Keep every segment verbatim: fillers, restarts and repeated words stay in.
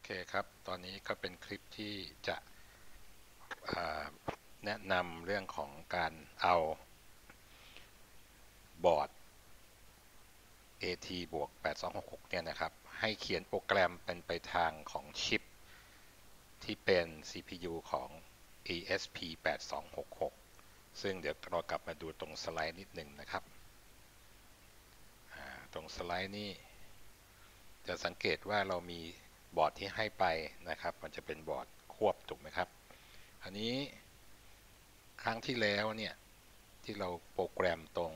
เคครับตอนนี้ก็เป็นคลิปที่จะแนะนำเรื่องของการเอาบอร์ด เอ ที บวกแปดสองหกหกเนี่ยนะครับให้เขียนโปรแกรมเป็นไปทางของชิปที่เป็น ซี พี ยู ของ อี เอส พี แปดสองหกหกซึ่งเดี๋ยวเรากลับมาดูตรงสไลด์นิดหนึ่งนะครับตรงสไลด์นี้จะสังเกตว่าเรามีบอร์ดที่ให้ไปนะครับมันจะเป็นบอร์ดควบถูกไหมครับอันนี้ครั้งที่แล้วเนี่ยที่เราโปรแกรมตรง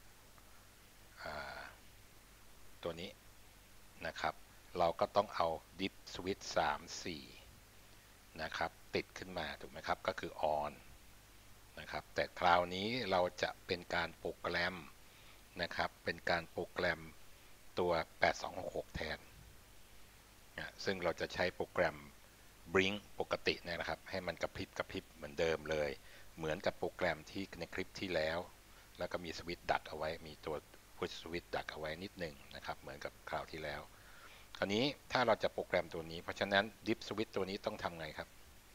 ตัวนี้นะครับเราก็ต้องเอา ดิฟ สวิตช์ สาม สี่นะครับติดขึ้นมาถูกไหมครับก็คือ on นะครับแต่คราวนี้เราจะเป็นการโปรแกรมนะครับเป็นการโปรแกรมตัวแปดสองหกหกแทนนะซึ่งเราจะใช้โปรแกรม blink ปกตินะครับให้มันกระพริบกระพริบเหมือนเดิมเลยเหมือนกับโปรแกรมที่ในคลิปที่แล้วแล้วก็มีสวิตช์ดักเอาไว้มีตัว push switch ดักเอาไว้นิดหนึ่งนะครับเหมือนกับคราวที่แล้วคราวนี้ถ้าเราจะโปรแกรมตัวนี้เพราะฉะนั้น diff switch ตัวนี้ต้องทำไงครับ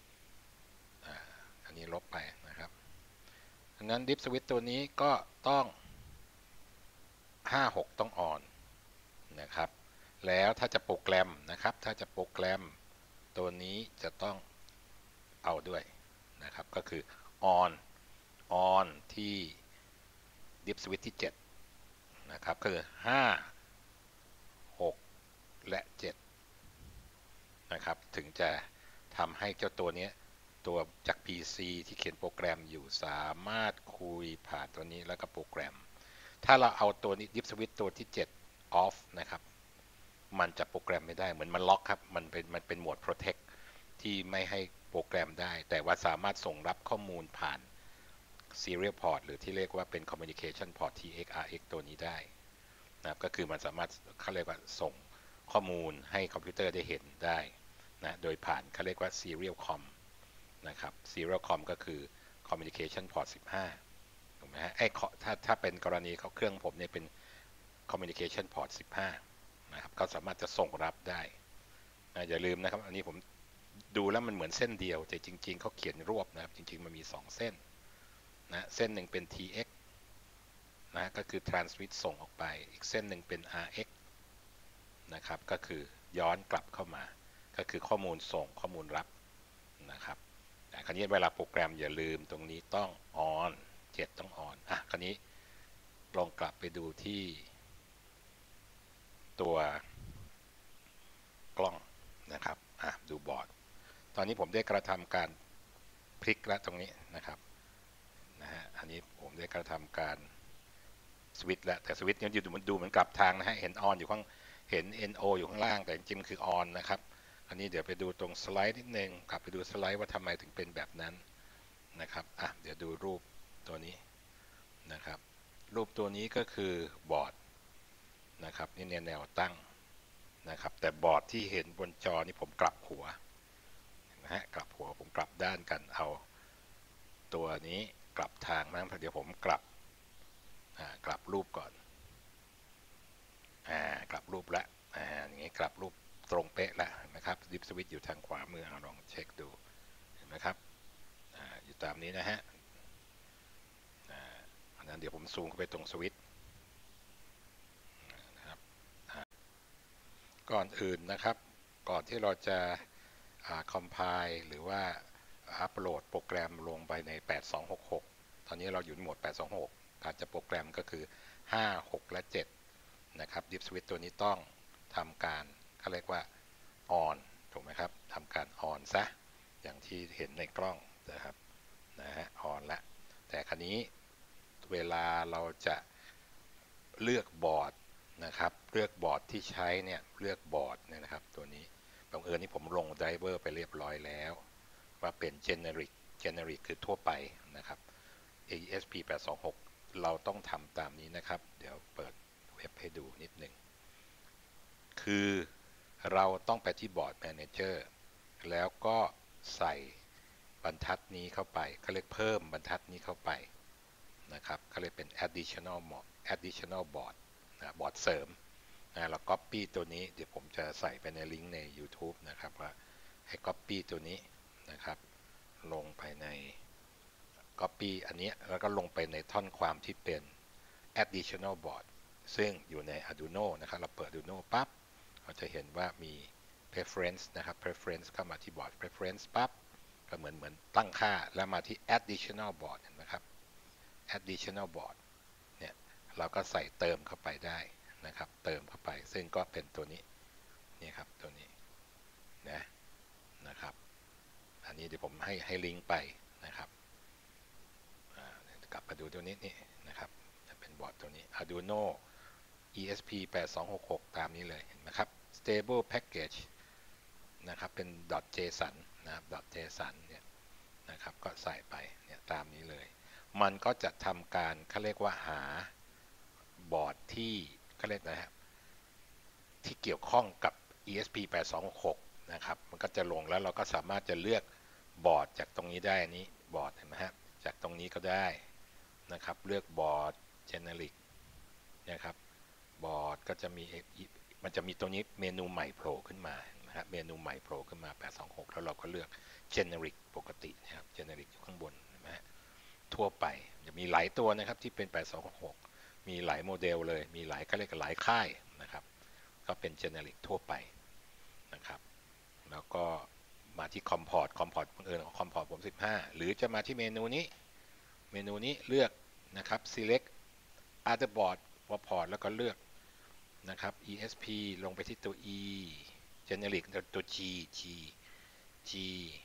อันนี้ลบไปนะครับดังนั้น diff switch ตัวนี้ก็ต้องห้าหกต้อง on นะครับแล้วถ้าจะโปรแกรมนะครับถ้าจะโปรแกรมตัวนี้จะต้องเอาด้วยนะครับก็คือ on on ที่ diff switch ที่เจ็ดนะครับคือห้า หกและเจ็ดนะครับถึงจะทำให้เจ้าตัวนี้ตัวจาก พี ซี ที่เขียนโปรแกรมอยู่สามารถคุยผ่านตัวนี้แล้วก็โปรแกรมถ้าเราเอาตัวนี้ diff switch ตัวที่เจ็ด off นะครับมันจะโปรแกรมไม่ได้เหมือนมันล็อกครับมันเป็นมันเป็นโหมด protect ที่ไม่ให้โปรแกรมได้แต่ว่าสามารถส่งรับข้อมูลผ่าน serial port หรือที่เรียกว่าเป็น communication port ที เอ็กซ์ อาร์ เอ็กซ์ ตัวนี้ได้นะครับก็คือมันสามารถเขาเรียกว่าส่งข้อมูลให้คอมพิวเตอร์ได้เห็นได้นะโดยผ่านเขาเรียกว่า serial com นะครับ serial com ก็คือ communication port สิบห้าถูกไหมฮะไอ้ถ้าถ้าเป็นกรณีเขาเครื่องผมเนี่ยเป็น communication port สิบห้านะครับก็สามารถจะส่งรับได้นะอย่าลืมนะครับอันนี้ผมดูแล้วมันเหมือนเส้นเดียวแต่จริงๆเขาเขียนรวบนะครับจริงๆมันมีสองเส้นนะเส้นหนึ่งเป็น ที เอ็กซ์ นะก็คือ transmit ส่งออกไปอีกเส้นหนึ่งเป็น อาร์ เอ็กซ์ นะครับก็คือย้อนกลับเข้ามาก็คือข้อมูลส่งข้อมูลรับนะครับแต่คราวนี้เวลาโปรแกรมอย่าลืมตรงนี้ต้อง on เจ็ดต้อง on อ่ะคราวนี้ลองกลับไปดูที่ตัวกล้องนะครับอ่ะดูบอร์ดตอนนี้ผมได้กระทำการพลิกแล้วตรงนี้นะครับนะฮะอันนี้ผมได้กระทำการสวิตช์แล้วแต่สวิตช์ยังอยู่ดูเหมือนกลับทางนะฮะเห็น on อยู่ข้างเห็น เอ็น โอ อยู่ข้างล่างแต่จริงๆคือ on นะครับอันนี้เดี๋ยวไปดูตรงสไลด์นิดนึงกลับไปดูสไลด์ว่าทำไมถึงเป็นแบบนั้นนะครับอ่ะเดี๋ยวดูรูปตัวนี้นะครับรูปตัวนี้ก็คือบอร์ดนะครับนี่แนวตั้งนะครับแต่บอร์ดที่เห็นบนจอนี่ผมกลับหัวนะฮะกลับหัวผมกลับด้านกันเอาตัวนี้กลับทางนะเดี๋ยวผมกลับกลับรูปก่อนอ่ากลับรูปแล้วอ่าอย่างนี้กลับรูปตรงเป๊ะแล้วนะครับดิฟสวิตช์อยู่ทางขวามือลองเช็คดูเห็นไหมครับอ่าอยู่ตามนี้นะฮะอ่าอันนั้นเดี๋ยวผมซูมเข้าไปตรงสวิตช์นะครับก่อนอื่นนะครับก่อนที่เราจะคอมไพล์หรือว่าอัปโหลดโปรแกรมลงไปในแปดสองหกหกตอนนี้เราอยู่ในโหมดแปดสองหกการจะโปรแกรมก็คือห้า หกและเจ็ดนะครับดิฟสวิตช์ตัวนี้ต้องทำการเขาเรียกว่า on ถูกไหมครับทำการ on ซะอย่างที่เห็นในกล้องนะครับนะฮะ on ละแต่คราวนี้เวลาเราจะเลือกบอร์ดนะครับเลือกบอร์ดที่ใช้เนี่ยเลือกบอร์ดเนี่ยนะครับตัวนี้บังเอิญนี่ผมลงไดรเวอร์ไปเรียบร้อยแล้วว่าเป็น generic generic คือทั่วไปนะครับ อี เอส พี แปดสองหกเราต้องทำตามนี้นะครับเดี๋ยวเปิดเว็บให้ดูนิดหนึ่งคือเราต้องไปที่บอร์ด Manager แล้วก็ใส่บรรทัดนี้เข้าไปเขาเรียกเพิ่มบรรทัดนี้เข้าไปนะครับเขาเรียกเป็น additional additional board นะบอร์ดเสริมนะเรา Copy ตัวนี้เดี๋ยวผมจะใส่ไปในลิงก์ใน YouTube นะครับว่าให้ Copy ตัวนี้นะครับลงไปใน Copy อันนี้แล้วก็ลงไปในท่อนความที่เป็น additional board ซึ่งอยู่ใน Arduino นะครับเราเปิด Arduino ปั๊บเราจะเห็นว่ามี preference นะครับ preference เข้ามาที่ board preference ปั๊บก็เหมือนเหมือนตั้งค่าแล้วมาที่ additional board เห็นไหมครับ additional board เนี่ยเราก็ใส่เติมเข้าไปได้นะครับเติมเข้าไปซึ่งก็เป็นตัวนี้นี่ครับตัวนี้นะนะครับอันนี้เดี๋ยวผมให้ให้ลิงก์ไปนะครับกลับมาดูตัวนี้นี่นะครับจะเป็นบอร์ดตัวนี้ Arduino อี เอส พี แปดสองหกหก ตามนี้เลยเห็นไหมครับ stable package นะครับเป็น .json นะครับ .json เนี่ยนะครับก็ใส่ไปเนี่ยตามนี้เลยมันก็จะทำการเขาเรียกว่าหาบอร์ดที่เขาเรียกนะครับที่เกี่ยวข้องกับ อี เอส พี แปดสองหกหก นะครับมันก็จะลงแล้วเราก็สามารถจะเลือกบอร์ดจากตรงนี้ได้อันนี้บอร์ดเห็นไหมฮะจากตรงนี้ก็ได้นะครับเลือกบอร์ด generic นะครับบอร์ดก็จะมีมันจะมีตรงนี้เมนูใหม่โผล่ขึ้นมานะครับเมนูใหม่โผล่ขึ้นมาแปดสองหกแล้วเราก็เลือก generic ปกตินะครับ generic อยู่ข้างบนเห็นไหมฮะทั่วไปจะมีหลายตัวนะครับที่เป็นแปดสองหกหกมีหลายโมเดลเลยมีหลายก็เรียกหลายค่ายนะครับก็เป็น generic ทั่วไปนะครับแล้วก็มาที่ comport comport บังเอิญของ comport ผมสิบห้าหรือจะมาที่เมนูนี้เมนูนี้เลือกนะครับ select other board port แล้วก็เลือกนะครับ อี เอส พี ลงไปที่ตัว e generic ตัว g g g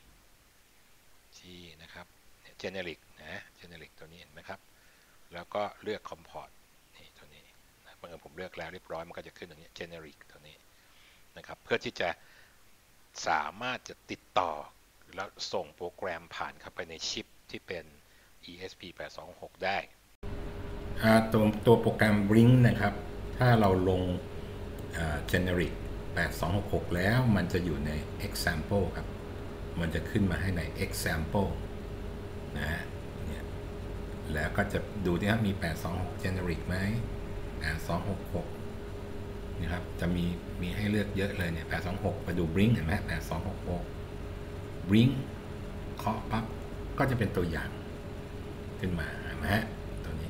g นะครับ generic นะ generic ตัวนี้เห็นไหมครับแล้วก็เลือก comport นี่ตัวนี้นะบังเอิญผมเลือกแล้วเรียบร้อยมันก็จะขึ้นอย่างนี้ generic ตัวนี้นะครับเพื่อที่จะสามารถจะติดต่อแล้วส่งโปรแกรมผ่านเข้าไปในชิปที่เป็น อี เอส พี แปดสองหกหก ได้ตัวตัวโปรแกรม Blink นะครับถ้าเราลง generic แปดสองหกหกแล้วมันจะอยู่ใน example ครับมันจะขึ้นมาให้ใน example นะฮะเนี่ยแล้วก็จะดูที่ว่ามีแปดสองหก generic ไหมแปดสองหกหกนะครับจะมีมีให้เลือกเยอะเลยเนี่ยแปดสองหกไปดู Blink เห็นไหมแปดสองหกหก Blink เคาะปั๊บก็จะเป็นตัวอย่างขึ้นมาเห็นไหมฮะตัวนี้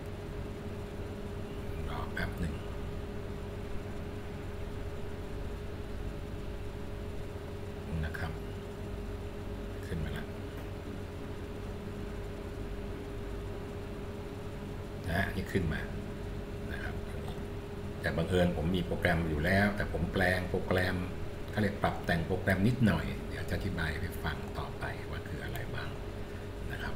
รอแป๊บหนึ่งนะครับขึ้นมาแล้วนะนี่ขึ้นมานะครับแต่บังเอิญผมมีโปรแกรมอยู่แล้วแต่ผมแปลงโปรแกรมเขาเรียกปรับแต่งโปรแกรมนิดหน่อยเดี๋ยวจะอธิบายให้ฟังต่อไปว่าคืออะไรบ้างนะครับ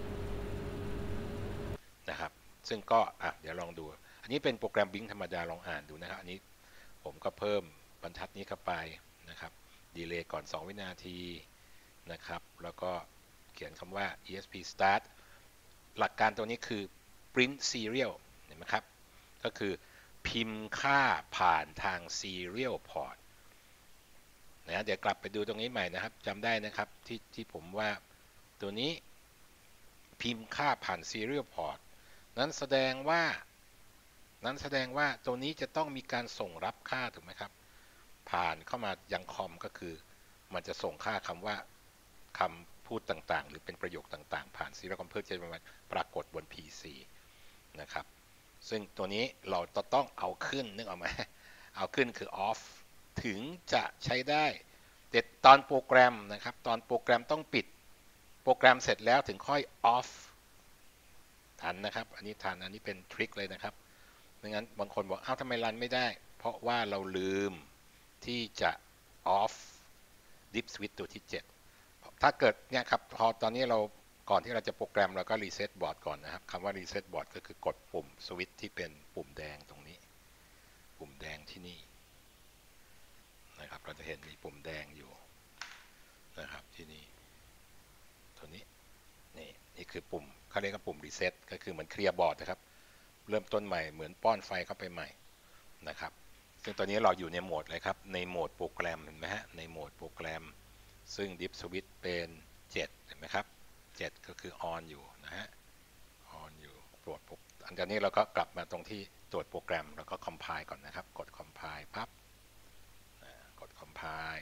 นะครับซึ่งก็อ่ะเดี๋ยวลองดูอันนี้เป็นโปรแกรม Blink ธรรมดาลองอ่านดูนะครับอันนี้ผมก็เพิ่มบรรทัดนี้เข้าไปนะครับดีเลย์ก่อนสองวินาทีนะครับแล้วก็เขียนคำว่า อี เอส พี start หลักการตัวนี้คือ print serial เห็นไหมครับก็คือพิมพ์ค่าผ่านทาง serial port นะเดี๋ยวกลับไปดูตรงนี้ใหม่นะครับจำได้นะครับที่ที่ผมว่าตัวนี้พิมพ์ค่าผ่าน serial port นั้นแสดงว่านั้นแสดงว่าตัวนี้จะต้องมีการส่งรับค่าถูกไหมครับผ่านเข้ามายังคอมก็คือมันจะส่งค่าคำว่าคำพูดต่างๆหรือเป็นประโยคต่างๆผ่าน serial com เพื่อจะปรากฏบน พี ซี นะครับซึ่งตัวนี้เราต้องเอาขึ้นนึกออกไหมเอาขึ้นคือ off ถึงจะใช้ได้แต่ตอนโปรแกรมนะครับตอนโปรแกรมต้องปิดโปรแกรมเสร็จแล้วถึงค่อย off ทันนะครับอันนี้ทันอันนี้เป็นทริคเลยนะครับไม่งั้นบางคนบอกอ้าวทำไมรันไม่ได้เพราะว่าเราลืมที่จะ off dip switch ตัวที่เจ็ดถ้าเกิดเนี่ยครับพอตอนนี้เราก่อนที่เราจะโปรแกรมเราก็รีเซ็ตบอร์ดก่อนนะครับคำว่ารีเซ็ตบอร์ดก็คือกดปุ่มสวิตช์ที่เป็นปุ่มแดงตรงนี้ปุ่มแดงที่นี่นะครับเราจะเห็นมีปุ่มแดงอยู่นะครับที่นี่ตัวนี้นี่นี่คือปุ่มเขาเรียกว่าปุ่มรีเซ็ตก็คือเหมือนเคลียร์บอร์ดนะครับเริ่มต้นใหม่เหมือนป้อนไฟเข้าไปใหม่นะครับซึ่งตอนนี้เราอยู่ในโหมดเลยครับในโหมดโปรแกรมเห็นไหมฮะในโหมดโปรแกรมซึ่ง dip switch เป็นเจ็ดเห็นไหมครับเจ็ดก็คือ on อยู่นะฮะ on อยู่โปรดอันจากนี้เราก็กลับมาตรงที่ตรวจโปรแกรมแล้วก็ compile ก่อนนะครับกด compile ปั๊บกด compile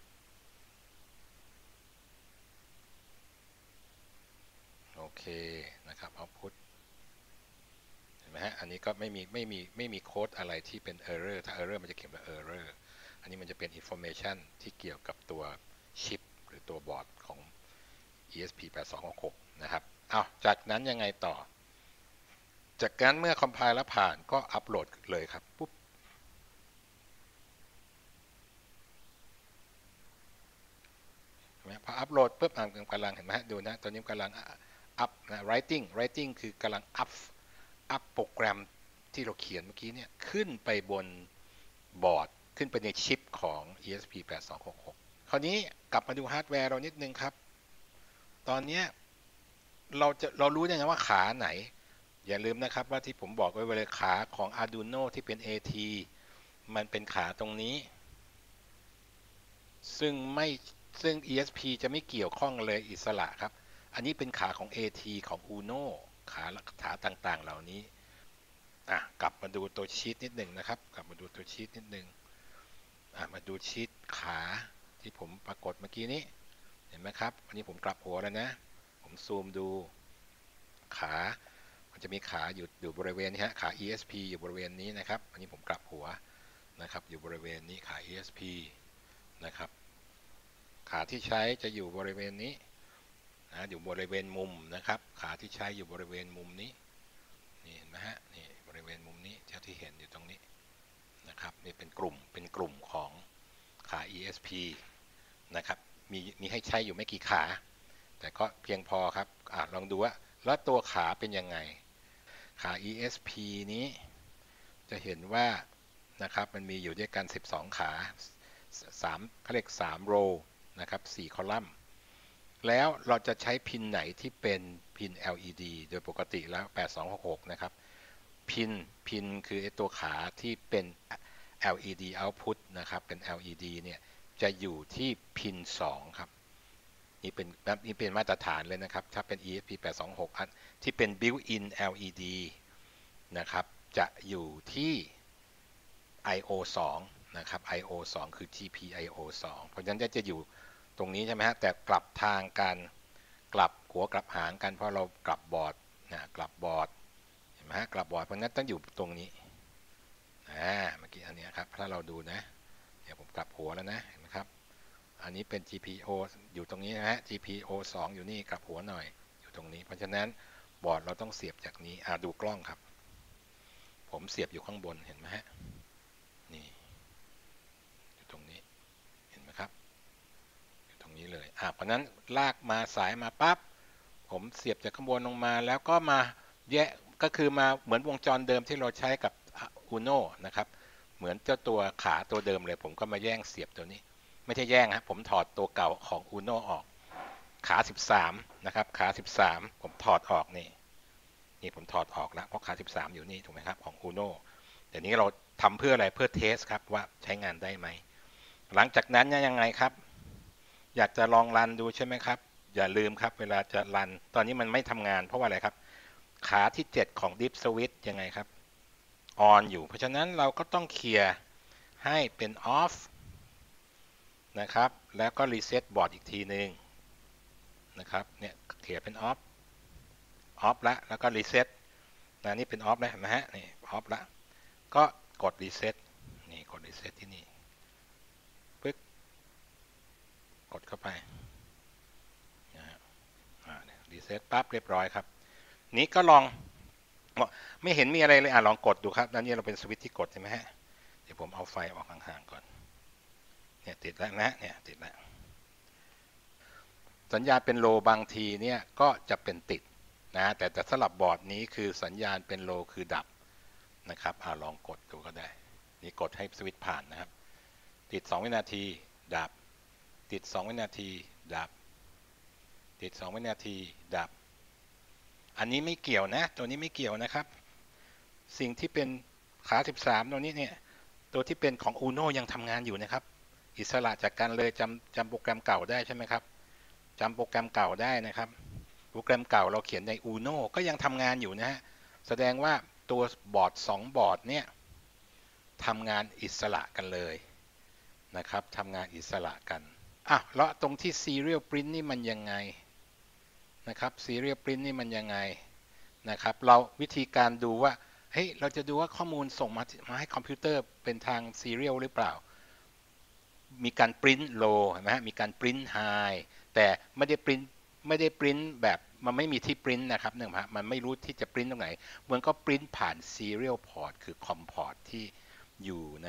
โอเคนะครับ output เห็นไหมฮะอันนี้ก็ไม่มีไม่มีไม่มีโค้ดอะไรที่เป็น error ถ้า error มันจะเขียนว่า error อันนี้มันจะเป็น information ที่เกี่ยวกับตัวชิปหรือตัวบอร์ดของ อี เอส พี แปดสองหกหก นะครับเอาจากนั้นยังไงต่อจากนั้นเมื่อ compile แล้วผ่านก็อัปโหลดเลยครับปุ๊บพออัปโหลดปุ๊บอ่านกำลังเห็นไหมดูนะตอนนี้กำลังอัพนะ writing writing คือกำลังอัพอัพโปรแกรมที่เราเขียนเมื่อกี้เนี่ยขึ้นไปบนบอร์ดขึ้นไปในชิปของ อี เอส พี แปดสองหกหก คราวนี้กลับมาดูฮาร์ดแวร์เรานิดนึงครับตอนนี้เราจะเรารู้ยังไงว่าขาไหนอย่าลืมนะครับว่าที่ผมบอกไว้เลยขาของ Arduino ที่เป็น เอ ที มันเป็นขาตรงนี้ซึ่งไม่ซึ่ง อี เอส พี จะไม่เกี่ยวข้องเลยอิสระครับอันนี้เป็นขาของ เอ ที ของ Uno ขาขาต่างๆเหล่านี้อ่ะกลับมาดูตัวชีตนิดหนึ่งนะครับกลับมาดูตัวชีตนิดหนึ่งอ่ะมาดูชีตขาที่ผมปรากฏเมื่อกี้นี้เห็นไหมครับอันนี้ผมกลับหัวแล้วนะผมซูมดูขามันจะมีขาอยู่อยู่บริเวณนี้ฮะขา อี เอส พี อยู่บริเวณนี้นะครับอันนี้ผมกลับหัวนะครับอยู่บริเวณนี้ขา อี เอส พี นะครับขาที่ใช้จะอยู่บริเวณนี้นะอยู่บริเวณมุมนะครับขาที่ใช้อยู่บริเวณมุมนี้นี่เห็นไหมฮะนี่บริเวณมุมนี้ที่เห็นอยู่ตรงนี้นะครับนี่เป็นกลุ่มเป็นกลุ่มของขา อี เอส พี นะครับมีมีให้ใช้อยู่ไม่กี่ขาแต่ก็เพียงพอครับอ่ะลองดูว่าแล้วตัวขาเป็นยังไงขา อี เอส พี นี้จะเห็นว่านะครับมันมีอยู่ด้วยกันสิบสองขาสามเขาเรียกสามโรนะครับสี่คอลัมน์แล้วเราจะใช้พินไหนที่เป็นพิน แอล อี ดี โดยปกติแล้วแปดสองหกหกนะครับพินพินคือไอตัวขาที่เป็น แอล อี ดี output นะครับเป็น แอล อี ดี เนี่ยจะอยู่ที่พินสองครับนี่เป็นนี่เป็นมาตรฐานเลยนะครับถ้าเป็น อี เอส พี แปดสองหกอันที่เป็น built-in แอล อี ดี นะครับจะอยู่ที่ ไอ โอ สองนะครับ ไอ โอ สองคือ จี พี ไอ โอ สองเพราะฉะนั้นจะอยู่ตรงนี้ใช่ไหมฮะแต่กลับทางกันกลับหัวกลับหางกันเพราะเรากลับบอร์ดนะกลับบอร์ดเห็นไหมฮะกลับบอร์ดเพราะงั้นต้องอยู่ตรงนี้อ่าเมื่อกี้อันนี้ครับถ้าเราดูนะเดี๋ยวผมกลับหัวแล้วนะเห็นไหมครับอันนี้เป็น จี พี โอ อยู่ตรงนี้นะฮะ จี พี โอ สองอยู่นี่กลับหัวหน่อยอยู่ตรงนี้เพราะฉะนั้นบอร์ดเราต้องเสียบจากนี้อ่าดูกล้องครับผมเสียบอยู่ข้างบนเห็นไหมฮะนี่อยู่ตรงนี้เห็นไหมครับอยู่ตรงนี้เลยอ่าเพราะนั้นลากมาสายมาปั๊บผมเสียบจากข้างบนลงมาแล้วก็มาแยกก็คือมาเหมือนวงจรเดิมที่เราใช้กับ Uno นะครับเหมือนเจ้าตัวขาตัวเดิมเลยผมก็มาแย่งเสียบตัวนี้ไม่ใช่แย่งครับผมถอดตัวเก่าของ Uno ออกขาสิบสามนะครับขาสิบสามผมถอดออกนี่นี่ผมถอดออกแล้วเพราะขาสิบสามอยู่นี่ถูกไหมครับของ Uno เดี๋ยวนี้เราทำเพื่ออะไรเพื่อเทสครับว่าใช้งานได้ไหมหลังจากนั้นยังไงครับอยากจะลองรันดูใช่ไหมครับอย่าลืมครับเวลาจะรันตอนนี้มันไม่ทำงานเพราะว่าอะไรครับขาที่เจ็ดของ Deep Switch ยังไงครับออนอยู่เพราะฉะนั้นเราก็ต้องเคลียร์ให้เป็น off นะครับแล้วก็รีเซ็ตบอร์ดอีกทีหนึ่งนะครับเนี่ยเคลียร์เป็น off off แล้วแล้วก็รีเซ็ตนะนี่เป็น off แล้วเห็นไหมฮะนี่ off แล้วก็กดรีเซ็ตนี่กดรีเซ็ตที่นี่ปึ๊กกดเข้าไปนะฮะรีเซ็ตปั๊บเรียบร้อยครับนี้ก็ลองไม่เห็นมีอะไรเลยอ่ะลองกดดูครับด้านนี้เราเป็นสวิตช์ที่กดใช่ไหมฮะเดี๋ยวผมเอาไฟออกห่างๆก่อนเนี่ยติดแล้วนะเนี่ยติดแล้วสัญญาณเป็นโลบางทีเนี่ยก็จะเป็นติดนะแต่แต่สำหรับบอร์ดนี้คือสัญญาณเป็นโลคือดับนะครับอ่ะลองกดดูก็ได้นี่กดให้สวิตช์ผ่านนะครับติดสองวินาทีดับติดสองวินาทีดับติดสองวินาทีดับอันนี้ไม่เกี่ยวนะตัวนี้ไม่เกี่ยวนะครับสิ่งที่เป็นขาสิบสามตัวนี้เนี่ยตัวที่เป็นของ Uno ยังทำงานอยู่นะครับอิสระจากกันเลยจำจำโปรแกรมเก่าได้ใช่ไหมครับจำโปรแกรมเก่าได้นะครับโปรแกรมเก่าเราเขียนใน Uno ก็ยังทำงานอยู่นะฮะแสดงว่าตัวบอร์ดสองบอร์ดเนี่ยทำงานอิสระกันเลยนะครับทำงานอิสระกันอ่ะแล้วตรงที่ serial print นี่มันยังไงนะครับ serial print นี่มันยังไงนะครับเราวิธีการดูว่าเฮ้ยเราจะดูว่าข้อมูลส่งมามาให้คอมพิวเตอร์เป็นทาง serial หรือเปล่ามีการ print low เห็นไหมฮะมีการ print high แต่ไม่ได้ print ไม่ได้ print แบบมันไม่มีที่ print นะครับเนี่ยฮะมันไม่รู้ที่จะ print ตรงไหนมันก็ print ผ่าน serial port คือ com port ที่อยู่ใน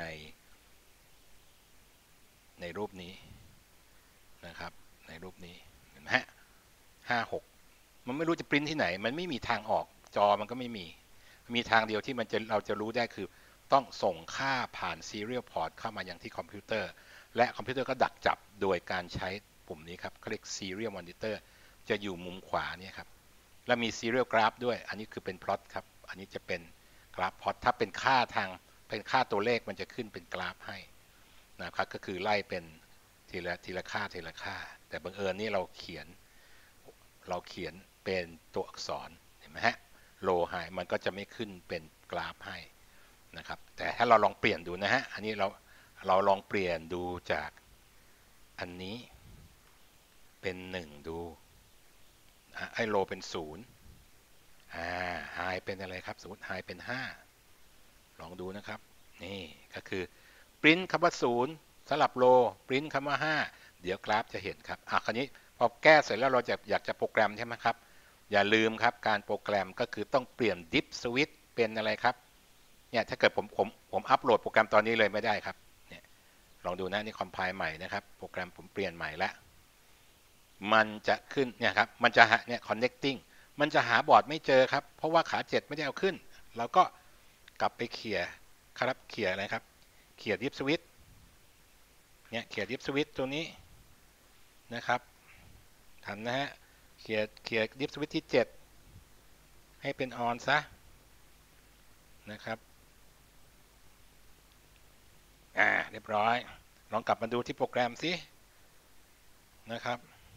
ในรูปนี้นะครับในรูปนี้เห็นไหมฮะห้าหกมันไม่รู้จะปริ้นที่ไหนมันไม่มีทางออกจอมันก็ไม่มีมีทางเดียวที่มันจะเราจะรู้ได้คือต้องส่งค่าผ่าน serial port เข้ามายังที่คอมพิวเตอร์และคอมพิวเตอร์ก็ดักจับโดยการใช้ปุ่มนี้ครับเขาเรียก serial monitor จะอยู่มุมขวาเนี่ยครับแล้วมี serial graph ด้วยอันนี้คือเป็น plot ครับอันนี้จะเป็นกราฟ plot ถ้าเป็นค่าทางเป็นค่าตัวเลขมันจะขึ้นเป็นกราฟให้นะครับก็คือไล่เป็นทีละทีละค่าทีละค่าแต่บังเอิญนี่เราเขียนเราเขียนเป็นตัวอักษรเห็นไหมฮะโลไฮมันก็จะไม่ขึ้นเป็นกราฟให้นะครับแต่ถ้าเราลองเปลี่ยนดูนะฮะอันนี้เราเราลองเปลี่ยนดูจากอันนี้เป็นหนึ่งดูไอโลเป็นศูนย์อ่าไฮเป็นอะไรครับสมมติไฮเป็นห้าลองดูนะครับนี่ก็คือปริ้นคำว่าศูนย์สลับโลปริ้นคำว่าห้าเดี๋ยวกราฟจะเห็นครับอ่ะคราวนี้พอแก้เสร็จแล้วเราจะอยากจะโปรแกรมใช่ไหมครับอย่าลืมครับการโปรแกรมก็คือต้องเปลี่ยน diff switch เป็นอะไรครับเนี่ยถ้าเกิดผมผมผมอัปโหลดโปรแกรมตอนนี้เลยไม่ได้ครับเนี่ยลองดูนะนี่คอมไพล์ใหม่นะครับโปรแกรมผมเปลี่ยนใหม่แล้วมันจะขึ้นเนี่ยครับมันจะหาเนี่ย connecting มันจะหาบอร์ดไม่เจอครับเพราะว่าขาเจ็ดไม่ได้เอาขึ้นเราก็กลับไปเคลียร์ครับเคลียร์อะไรครับเคลียร์ diff switch เนี่ยเคลียร์ diff switch ตัวนี้นะครับทำนะฮะเคลียร์เคลียร์ diff switch ที่เจ็ดให้เป็น on ซะนะครับอ่าเรียบร้อยลองกลับมาดูที่โปรแกรมสินะครับ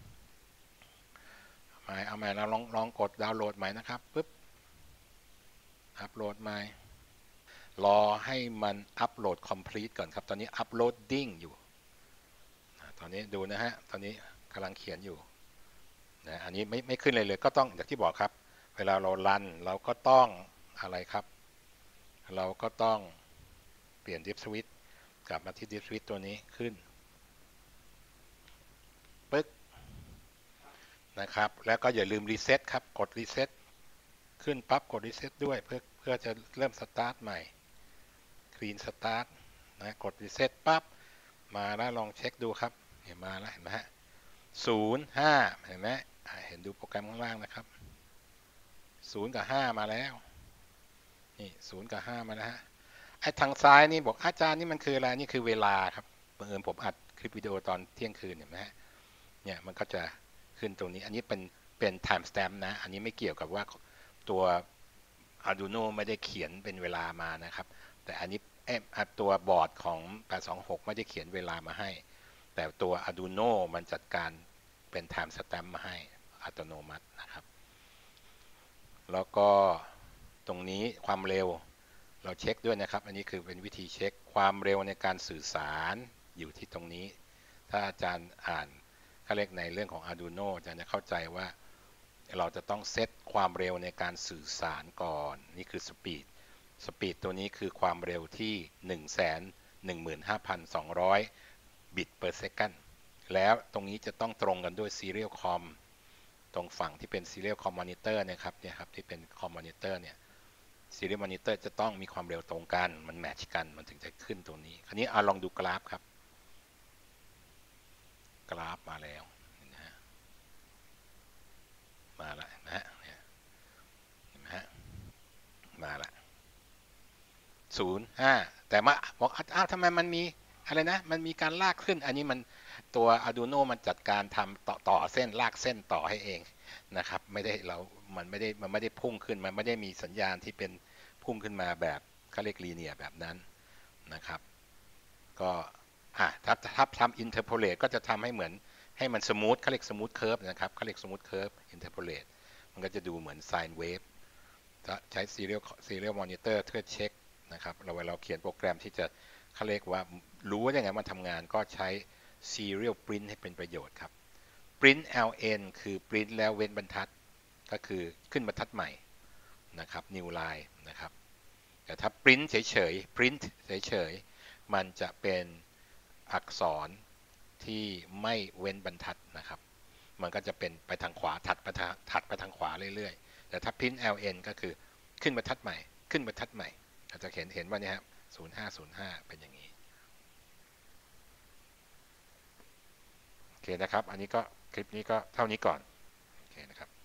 ใหม่เอาใหม่เราลองลองกดดาวน์โหลดใหม่นะครับปึ๊บอัปโหลดใหม่รอให้มันอัปโหลด complete ก่อนครับตอนนี้ uploading อยู่ตอนนี้ดูนะฮะตอนนี้กำลังเขียนอยู่นะอันนี้ไม่ไม่ขึ้นเลยเลยก็ต้องอย่างที่บอกครับเวลาเรารันเราก็ต้องอะไรครับเราก็ต้องเปลี่ยน diff switch กลับมาที่ diff switch ตัวนี้ขึ้นปึ๊กนะครับแล้วก็อย่าลืมรีเซ็ตครับกดรีเซ็ตขึ้นปั๊บกดรีเซ็ตด้วยเพื่อเพื่อจะเริ่มสตาร์ทใหม่คลีนสตาร์ทนะกดรีเซ็ตปั๊บมาแล้วลองเช็คดูครับเห็นมาแล้วเห็นไหมฮะศูนย์ห้าเห็นไหมเห็นดูโปรแกรมข้างล่างนะครับศูนย์กับห้ามาแล้วนี่ศูนย์กับห้ามาแล้วฮะไอ้ทางซ้ายนี่บอกอาจารย์นี่มันคืออะไรนี่คือเวลาครับบังเอิญผมอัดคลิปวิดีโอตอนเที่ยงคืนเห็นไหมฮะเนี่ยมันก็จะขึ้นตรงนี้อันนี้เป็นเป็น time stamp นะอันนี้ไม่เกี่ยวกับว่าตัว Arduino ไม่ได้เขียนเป็นเวลามานะครับแต่อันนี้ตัวบอร์ดของแปดสองหกไม่ได้เขียนเวลามาให้แต่ตัว Arduino มันจัดการเป็น time stamp มาให้อัตโนมัตินะครับแล้วก็ตรงนี้ความเร็วเราเช็คด้วยนะครับอันนี้คือเป็นวิธีเช็คความเร็วในการสื่อสารอยู่ที่ตรงนี้ถ้าอาจารย์อ่านเขาเรียกในเรื่องของ Arduino อาจารย์จะเข้าใจว่าเราจะต้องเซตความเร็วในการสื่อสารก่อนนี่คือสปีดสปีดตัวนี้คือความเร็วที่ หนึ่งแสนหนึ่งหมื่นห้าพันสองร้อย บิต per second แล้วตรงนี้จะต้องตรงกันด้วย serial com ตรงฝั่งที่เป็น serial com monitor นะครับเนี่ยครับที่เป็น com monitor เนี่ย serial monitor จะต้องมีความเร็วตรงกันมันแมทช์กันมันถึงจะขึ้นตรงนี้คราวนี้เอาลองดูกราฟครับกราฟมาแล้วนะฮะมาแล้วนะฮะเห็นไหมฮะมาแล้วศูนย์ห้าแต่มาบอกอ้าวทำไมมันมีอะไรนะมันมีการลากขึ้นอันนี้มันตัว Arduino มันจัดการทำต่อต่อเส้นลากเส้นต่อให้เองนะครับไม่ได้เรามันไม่ได้มันไม่ได้พุ่งขึ้นมันไม่ได้มีสัญญาณที่เป็นพุ่งขึ้นมาแบบเขาเรียกลีเนียร์แบบนั้นนะครับก็อ่ะถ้าถ้าทำ interpolate ก็จะทำให้เหมือนให้มันสมูทเขาเรียกสมูทเคิร์ฟนะครับเขาเรียกสมูทเคิร์ฟ interpolate มันก็จะดูเหมือน sine wave ใช้ serial serial monitor เพื่อเช็คนะครับเราเวลาเราเขียนโปรแกรมที่จะเขาเรียกว่ารู้ว่าอย่างไงมันทำงานก็ใช้ serial print ให้เป็นประโยชน์ครับ print ln คือ print แล้วเว้นบรรทัดก็คือขึ้นบรรทัดใหม่นะครับ new line นะครับแต่ถ้า print เฉยๆ print เฉยๆมันจะเป็นอักษรที่ไม่เว้นบรรทัดนะครับมันก็จะเป็นไปทางขวาถัดไปทางถัดไปทางขวาเรื่อยๆแต่ถ้า print ln ก็คือขึ้นบรรทัดใหม่ขึ้นบรรทัดใหม่อาจจะเห็นเห็นว่านี่ครับศูนย์ห้าศูนย์ห้าเป็นอย่างนี้โอเคนะครับอันนี้ก็คลิปนี้ก็เท่านี้ก่อนโอเคนะครับ